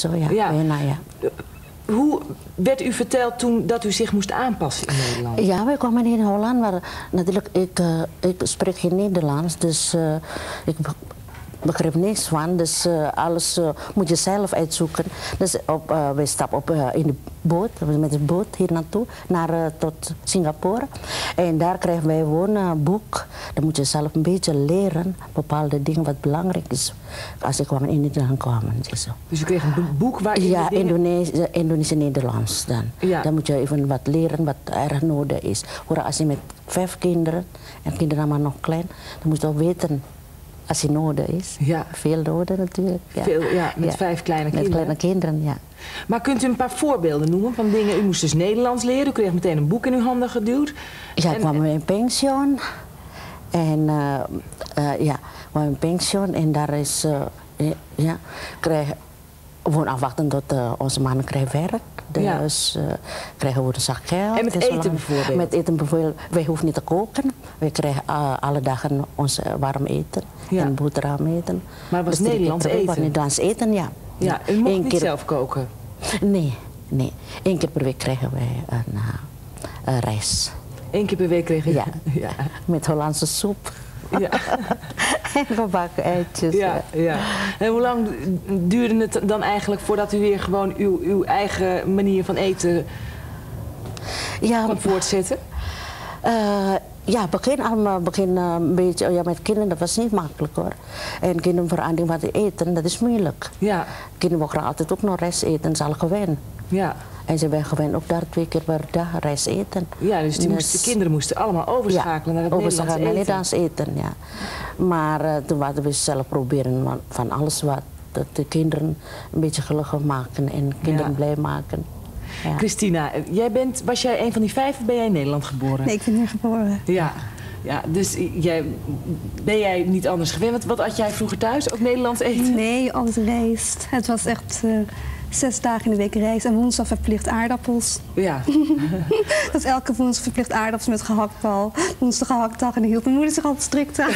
Zo ja, Ja. bijna ja. Hoe werd u verteld toen dat u zich moest aanpassen in Nederland? Ja, wij kwamen hier in Holland, maar natuurlijk, ik spreek geen Nederlands, dus ik begreep niks van. Dus alles moet je zelf uitzoeken. Dus wij stappen op in de boot, met de boot hier naartoe, tot Singapore. En daar krijgen wij gewoon een boek. Dan moet je zelf een beetje leren, bepaalde dingen wat belangrijk is. Als ik kwam in Nederland kwamen. Dus u kreeg een boek waarin ja, dingen... Indonesisch-Nederlands dan. Ja. Dan moet je even wat leren wat erg nodig is. Hoor, als je met 5 kinderen, en kinderen maar nog klein, dan moet je ook weten als je nodig is. Ja. Veel nodig natuurlijk. Ja. Veel, ja, met 5 kleine kinderen. Met kleine kinderen, ja. Maar kunt u een paar voorbeelden noemen van dingen? U moest dus Nederlands leren, u kreeg meteen een boek in uw handen geduwd. Ja, ik kwam in pensioen. En ja, ik kwam in pensioen en daar is, ja, gewoon afwachten tot onze mannen krijgen werk. Dus krijgen we een zak geld. En met eten bijvoorbeeld? Met eten bijvoorbeeld. Wij hoeven niet te koken. Wij krijgen alle dagen ons warm eten en boterham eten. Maar het was dus Nederlands eten? Het was Nederlands eten, ja. Ja, u mocht niet zelf koken? Nee, nee. 1 keer per week krijgen wij een rijst. 1 keer per week kreeg je? Ja, ja. Met Hollandse soep. Ja. En gebakken eitjes. Ja, ja. En hoe lang duurde het dan eigenlijk voordat u weer gewoon uw eigen manier van eten kon voortzetten? Ja, begin een beetje ja, met kinderen, dat was niet makkelijk hoor. En kinderen veranderen wat eten, dat is moeilijk. Ja. Kinderen mogen altijd ook nog rijst eten, ze al gewend. Ja. En ze zijn gewend ook daar 2 keer per dag rijst eten. Ja, dus de kinderen moesten allemaal overschakelen naar het Nederlands eten. Ja. Maar toen hadden we zelf proberen van alles wat de kinderen een beetje gelukkig maken en kinderen blij maken. Ja. Christina, was jij een van die 5 of ben jij in Nederland geboren? Nee, ik ben hier geboren. Ja, ja, dus ben jij niet anders gewend? Wat at jij vroeger thuis? Ook Nederlands eten? Nee, alles rijst. Het was echt 6 dagen in de week rijst en woensdag verplicht aardappels. Ja. Dus elke woensdag verplicht aardappels met gehaktbal. Woensdag gehaktdag en daar hield mijn moeder zich altijd strikt aan.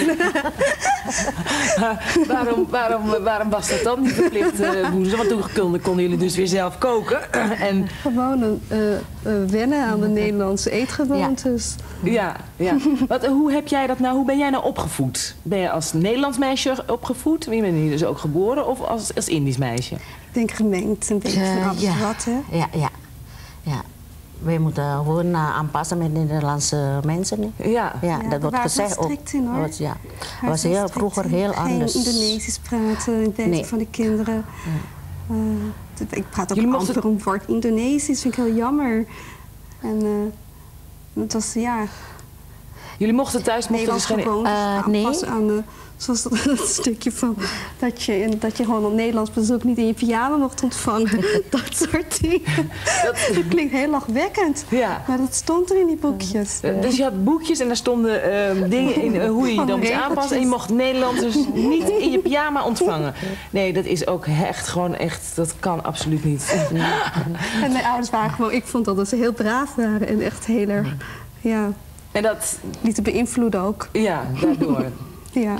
Waarom was dat dan niet verplicht woensdag? Want toen konden jullie dus weer zelf koken. En... Gewoon wennen aan de Nederlandse eetgewoontes. Ja, ja. Hoe heb jij dat nou? Hoe ben jij nou opgevoed? Ben je als Nederlands meisje opgevoed? Je bent hier dus ook geboren of als Indisch meisje? Ik denk gemengd, een beetje van alles wat, hè? Ja. Wij moeten gewoon aanpassen met Nederlandse mensen. Ja. Dat wordt gezegd ook. In, hoor. Het was vroeger heel anders. Geen Indonesisch praten in bed van de kinderen. Ik praat ook amper een woord Indonesisch, vind ik heel jammer. En het was, Jullie mochten thuis dus geen... aanpassen aan zoals dat stukje van dat je gewoon op Nederlands bezoek niet in je pyjama mocht ontvangen. Dat soort dingen. Dat klinkt heel lachwekkend. Ja. Maar dat stond er in die boekjes. Dus je had boekjes en daar stonden dingen in hoe je dan moest aanpassen. En je mocht Nederlanders niet in je pyjama ontvangen. Nee, dat is ook echt, dat kan absoluut niet. En mijn ouders waren gewoon, ik vond dat ze heel braaf waren en echt heel erg, En dat... lieten beïnvloeden ook. Ja, daardoor. Ja.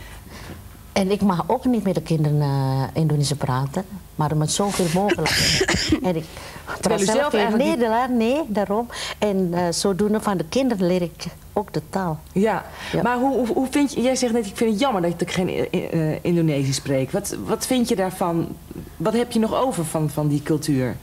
En ik mag ook niet met de kinderen Indonesisch praten, maar met zoveel mogelijk. En ik praat zelf in Nederland, nee, daarom. En zodoende van de kinderen leer ik ook de taal. Ja, maar hoe vind je, jij zegt net, ik vind het jammer dat ik geen Indonesisch spreek. Wat vind je daarvan? Wat heb je nog over van die cultuur?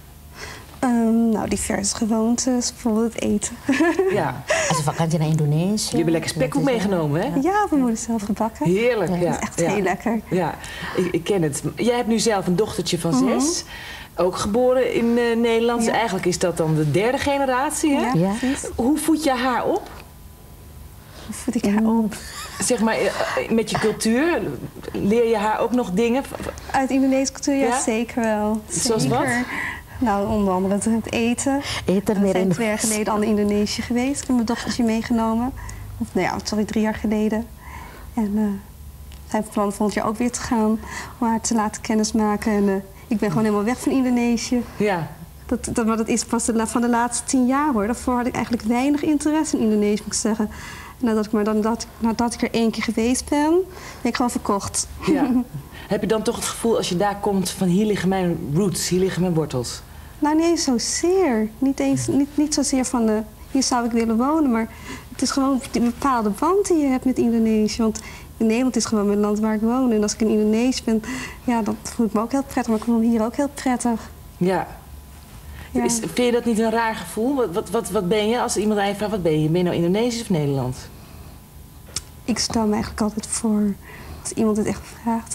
Nou, diverse gewoontes, bijvoorbeeld het eten. Ja. Als je vakantie naar Indonesië. Je hebt lekker spekkoek meegenomen, hè? Ja, mijn moeder zelf gebakken. Heerlijk, ja. Dat is echt heel lekker. Ja, ik ken het. Jij hebt nu zelf een dochtertje van 6. Ook geboren in Nederland. Dus eigenlijk is dat dan de 3e generatie, hè? Ja, hoe voed je haar op? Hoe voed ik haar op? Zeg maar, met je cultuur, leer je haar ook nog dingen? Uit Indonesische cultuur, ja, zeker wel. Zoals wat? Nou, onder andere het eten. We zijn 2 jaar geleden al in Indonesië geweest. Ik heb mijn dochtertje meegenomen. Of, 3 jaar geleden. En zijn van plan volgend jaar ook weer te gaan. Om haar te laten kennismaken. En ik ben gewoon helemaal weg van Indonesië. Ja. Maar dat is pas van de laatste 10 jaar hoor. Daarvoor had ik eigenlijk weinig interesse in Indonesië, moet ik zeggen. En nadat ik er 1 keer geweest ben ik gewoon verkocht. Ja. Heb je dan toch het gevoel als je daar komt van hier liggen mijn roots, hier liggen mijn wortels? Nou, niet eens zozeer. Niet zozeer van hier zou ik willen wonen, maar het is gewoon die bepaalde band die je hebt met Indonesië. Want in Nederland is gewoon mijn land waar ik woon. En als ik in Indonesië ben, ja, dan voel ik me ook heel prettig. Maar ik voel me hier ook heel prettig. Ja. Ja. Vind je dat niet een raar gevoel? Wat ben je als iemand aan je vraagt, wat ben je? Ben je nou Indonesisch of Nederland? Ik stel me eigenlijk altijd voor, als iemand het echt vraagt.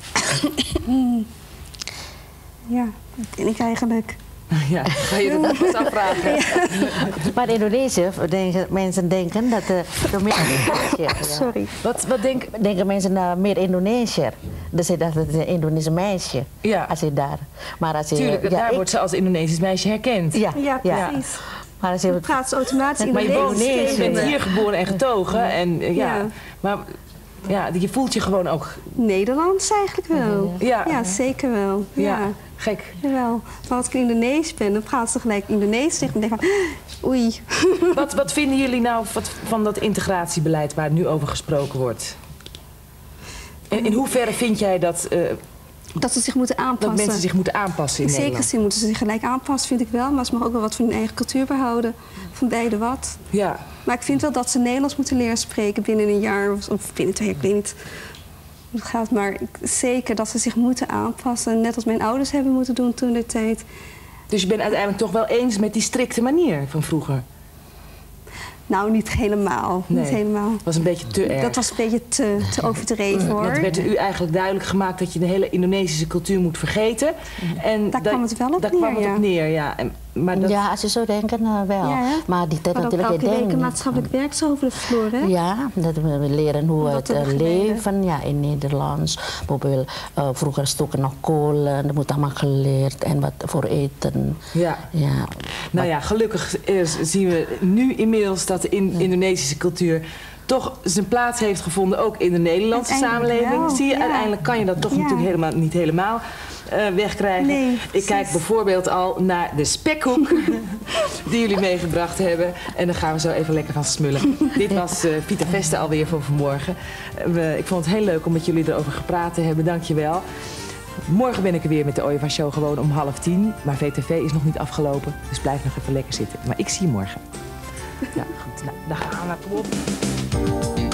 Ja, dat ben ik eigenlijk. Ja, ga je dat nog eens afvragen? Ja. Maar in Indonesië mensen denken dat meer Indonesiër. Sorry. Wat denken mensen meer Indonesiër? Dus dat het een Indonesisch meisje. Ja. Als je daar. Maar als je, tuurlijk, daar wordt ze als Indonesisch meisje herkend. Ja, precies. Maar als je dan praat ze automatisch Indonesisch. Maar je bent hier geboren en getogen. En, maar ja, je voelt je gewoon ook... Nederlands eigenlijk wel. Ja, zeker wel. Ja. Gek. Jawel. Maar als ik in Indonesisch ben, dan praat ze gelijk Indonesisch tegen me en denk van, oei. Wat vinden jullie nou van dat integratiebeleid waar nu over gesproken wordt? In hoeverre vind jij dat... dat ze zich moeten aanpassen. Dat mensen zich moeten aanpassen in Nederland. In zekere zin moeten ze zich gelijk aanpassen, vind ik wel. Maar ze mogen ook wel wat van hun eigen cultuur behouden. Van beide wat. Ja. Maar ik vind wel dat ze Nederlands moeten leren spreken binnen een jaar of binnen 2 jaar. Ik weet niet hoe het gaat, maar zeker dat ze zich moeten aanpassen. Net als mijn ouders hebben moeten doen toen de tijd. Dus je bent uiteindelijk toch wel eens met die strikte manier van vroeger? Nou, niet helemaal. Nee, niet helemaal. Dat was een beetje te erg. Dat was een beetje te overdreven, hoor. Het werd u eigenlijk duidelijk gemaakt dat je de hele Indonesische cultuur moet vergeten. En daar kwam het wel op neer. Daar kwam het op neer, ja. Maar dat... Ja, als je zo denkt, wel. Ja, maar die tijd natuurlijk elke week een maatschappelijk werk zo over de vloer, hè? Ja, dat we leren hoe het leven in Nederlands. Bijvoorbeeld vroeger stoken nog kolen, dat moet allemaal geleerd en wat voor eten. Ja. Nou ja, gelukkig zien we nu inmiddels dat de Indonesische cultuur toch zijn plaats heeft gevonden, ook in de Nederlandse samenleving. Zie je, uiteindelijk kan je dat toch natuurlijk niet helemaal wegkrijgen. Nee, ik kijk bijvoorbeeld al naar de spekhoek die jullie meegebracht hebben. En daar gaan we zo even lekker van smullen. Dit was Vita Veste alweer voor vanmorgen. Ik vond het heel leuk om met jullie erover gepraat te hebben. Dank je wel. Morgen ben ik er weer met de Ooievaar Show gewoon om 9:30. Maar VTV is nog niet afgelopen, dus blijf nog even lekker zitten. Maar ik zie je morgen. Ja, goed. Nou, dan gaan we. Kom op.